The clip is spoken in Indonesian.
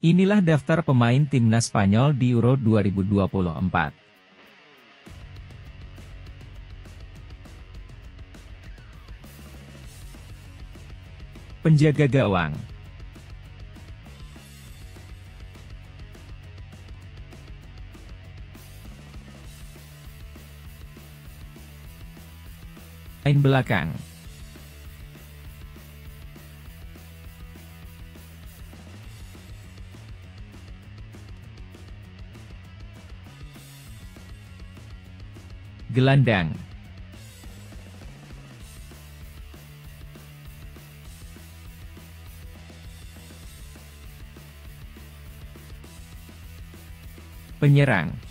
Inilah daftar pemain timnas Spanyol di Euro 2024. Penjaga gawang. Pemain belakang. Gelandang. Penyerang.